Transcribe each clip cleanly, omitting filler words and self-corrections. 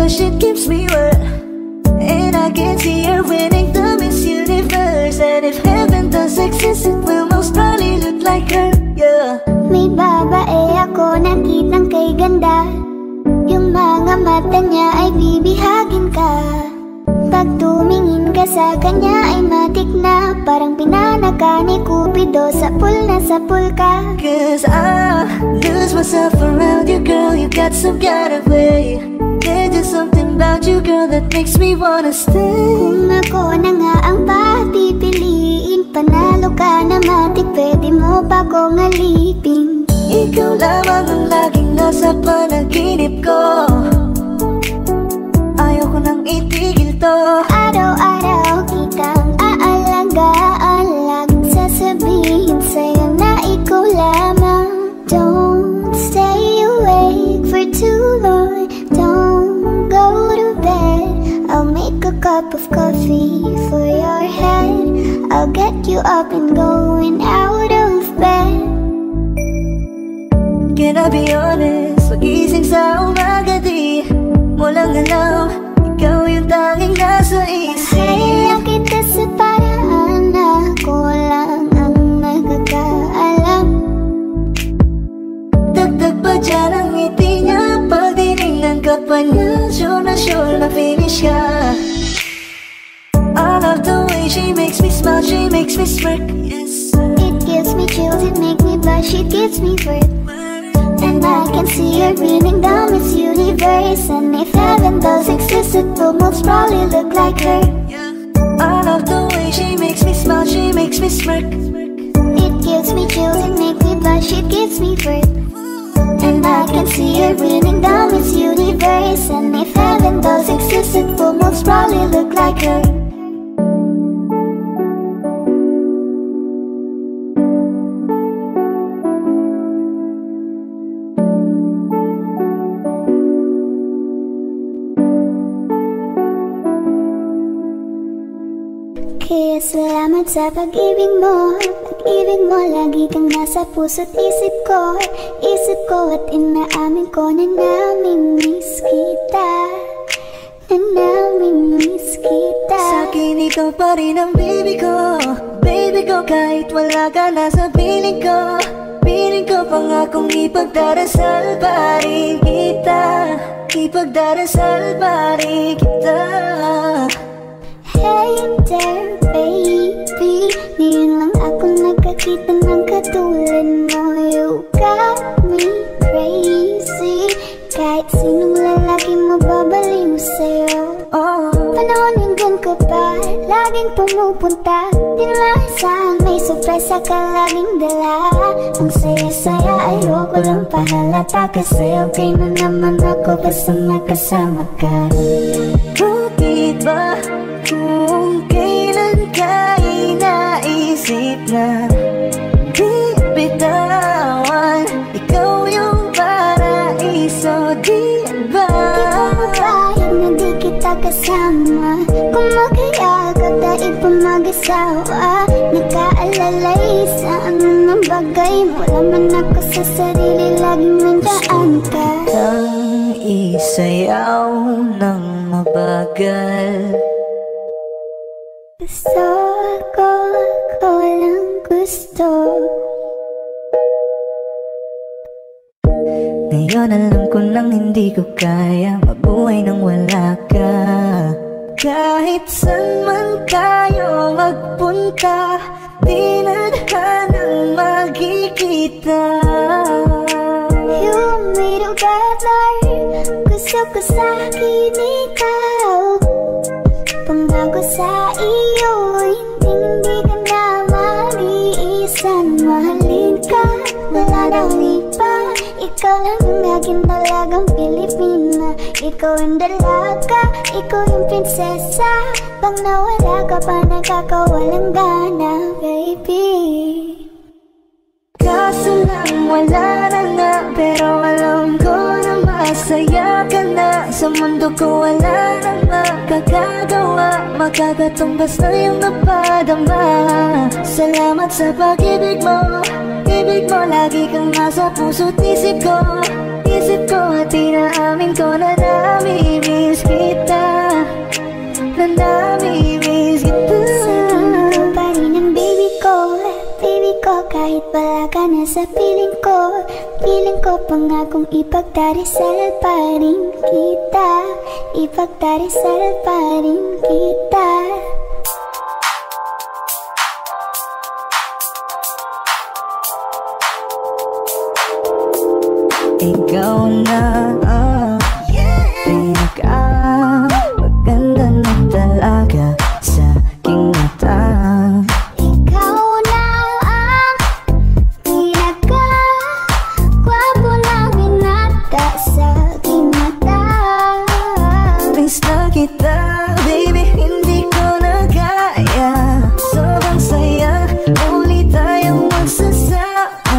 push it keeps me wet. And I can see her winning the Miss Universe. And if heaven does exist, it will most probably look like her, yeah. May babae ako nakitang kay ganda. Yung mga mata niya ay bibihagin ka. Pag tumingin ka sa kanya ay matik na. Parang pinanaka ni Cupido, sapul na sapul ka. Cause I lose myself around you, girl. You got some kind of way. There's just something about you, girl, that makes me wanna stay. Kung ako na nga ang papipiliin, panalo ka na matik, pwede mo pa kong alipin. Ikaw lamang ang laging nasa panaginip ko. Ayaw ko nang itigil to. Araw-araw kitang aalagaan, sasabihin sa'yo na ikaw lamang. Don't stay awake for too long, don't go to bed. I'll make a cup of coffee for your head. I'll get you up and going out of bed. Can I be honest? Pagising sa umaga di mo lang alam, ikaw yung tanging nasa isip. Kaya kita sa paraan, ako lang ang nagkakaalam. Dagdag pa dyan ang ngiti niya, pag tinignan ka pa niya, sure na finish ka. I love the way she makes me smile, she makes me smirk, yes. It gives me chills, it makes me blush, it gives me birth. And I can see her winning the Miss Universe. And if heaven does exist, it will most probably look like her. I love the way she makes me smile, she makes me smirk. It gives me chills, it makes me blush, it gives me birth. And I can see her winning the Miss Universe. And if heaven does exist, it will most probably look like her. Kaya salamat sa pag-ibig mo. Pag-ibig mo, lagi kang nasa puso't isip ko. Isip ko at inaamin ko na namimiss kita. Na namimiss kita. Sa'kin ikaw pa rin ang baby ko. Baby ko, kahit wala ka na sa piling ko. Piling ko pangakong ipagdarasal pa rin kita. Ipagdarasal pa rin kita. Hey there baby, ngayon lang ako nagkakita ng katulad mo. You got me crazy, kahit sinong lalaki mababaliw sa'yo. Panahon nandun ka pa, laging pumupunta. Di naman saan may sorpresa ka laging dala. Ang saya-saya, ayoko lang pahalata, kasi okay na naman ako basta nakasama ka. Bakit ba kung kailan ka inaisip na di bitawan, ikaw yung paraiso, di ba? Di ko mapayag na di kita kasama. Kung magkayagap dahil pa mag-asawa, nakaalalay sa anong bagay mo. Laman ako sa sarili, laging nandaan ka. Ang isayaw ng mabagal. Gusto ako lang gusto. Ngayon alam ko nang hindi ko kaya mabuhay nang wala ka. Kahit saan man tayo magpunta, di na tahanang magkikita. You made a better, gusto ko sa'kin ikaw. Pangako sa iyo, hindi ka na mag-iisa. Mahalin ka, wala nang iba. Ikaw lang ang aking talagang Pilipina. Ikaw ang dalaga, ikaw yung prinsesa. Pag nawala ka pa, nakakawalang gana, baby. Kaso lang wala na nga, pero alam ko na masaya ka na. Sa mundo ko wala na makakagawa, makakatumbas na yung napadama. Salamat sa pag-ibig mo, ibig mo lagi kang nasa puso't isip ko. Isip ko at inaamin ko na namimiss ko pangakong ipagdarasal pa rin kita, ipagdarasal pa rin kita. Ikaw na maganda na talaga sa aking mata. Ikaw na ang pinaka-gwapo na binata sa aking mata. Miss na kita, baby, hindi ko na kaya. Sobrang saya, muli tayong magsasama.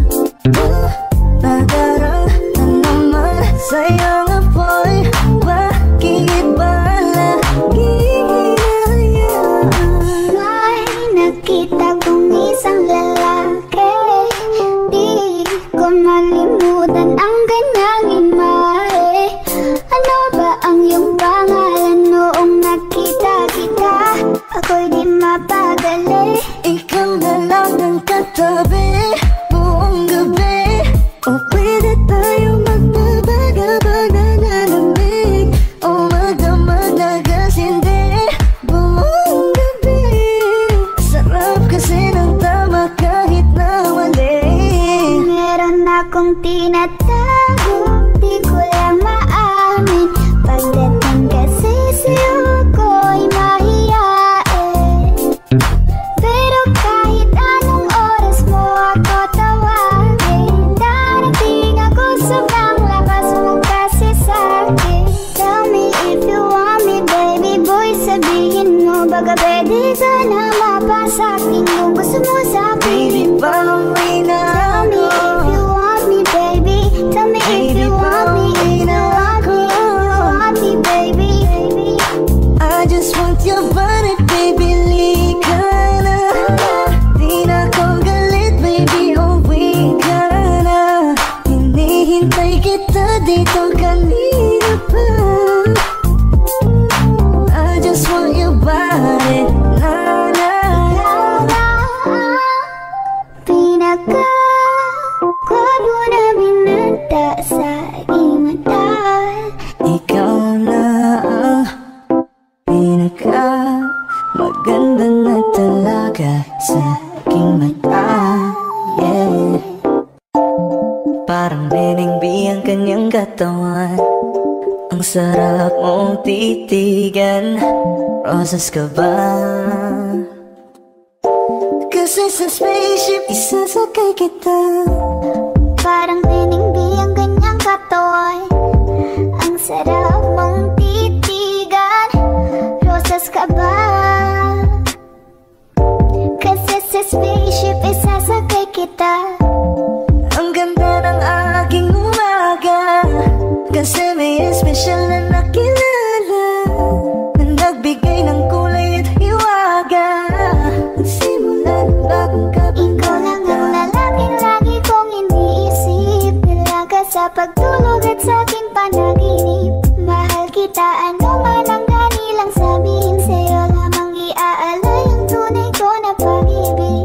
Nadarang na naman sa'yo nga boy, bakit ba lagi hinayaan? May nakita kong isang lalaki, di ko malimutan ang kanyang imahe. Ano ba ang iyong pangalan noong nakita kita? Ako'y di mapagali. Ikaw na lang ang katabi buong gabi. O pwede tayo magbabaga-baga na lamig, o magdamag na gasindi buong gabi. Sarap kasi ng tama kahit na mali. Meron akong tinatago, di ko lang maamin. Pagdating kasi sa'yo ako'y mahiyain. Pero kahit anong oras mo ako tawagin, darating ako sobrang lakas mo kasi sa'kin. Tell me if you want me, baby boy, sabihin mo baka pwede ka na mapasa'kin kung gusto mo sa'kin. Baby, pauwi na Tell me if you want me, baby. Tell me if you want me, if you want me, baby. I just want your body, baby, lika na. Di na ko galit, baby, uwi ka na. Hinihintay kita dito kanina pa. I just want your body, na na. Pinaka-gwapo na binata sa aking mata. Ikaw na ang pinaka-maganda na talaga sa aking mata. Yeah. Parang Neneng B ang kanyang katawan. Ang sarap mong titigan. Rosas ka ba? Kasi sa spaceship isasakay kita. Parang Neneng B ang kanyang katawan. Ang sarap mong titigan. Rosas ka ba? Kasi sa spaceship isasakay kita. Ang ganda ng aking umaga, kasi may espesyal na nakilala na nagbigay ng kulay at hiwaga. Simula ng bagong Ikaw lang ang lalaking lagi kong iniisip. Nilaga sa pagtulog at sa aking panaginip. Mahal kita, ano man ang kanilang sabihin. Sa'yo lamang iaalay ang tunay ko na pag-ibig.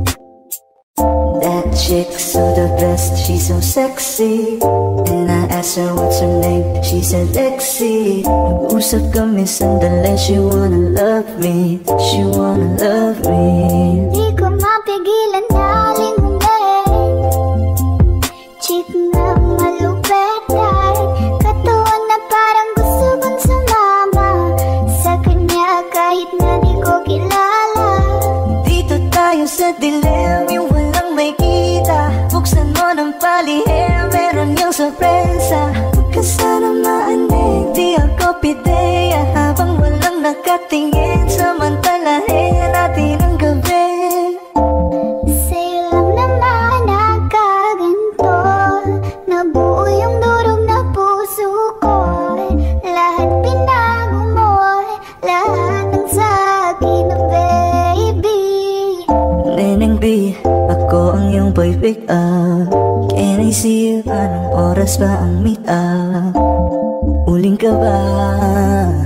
That chick's so the best, she's so sexy. And I asked her what's her name, she said Lexi. Nag-usap kami sandali, she wanna love me, she wanna love me. Di ko mapigilan na lingunin. Chick na malupet ay katawan na parang gusto kong sumama sa kanya kahit na di ko kilala. Dito tayo sa dilim, yung walang may kita. Buksan mo ng palihim, meron yung sorpresa. Huwag ka sana maanig, di ako pideya. Habang walang nakatingin, samantalahin natin ang gabi. Sa'yo lang naman nakaganto, nabuo yung durog na puso ko. Lahat pinago mo, lahat ng sa'kin na baby. Neneng B, ako ang iyong boy pick up. Can I see you? Anong oras ba ang meet up? Uling ka ba?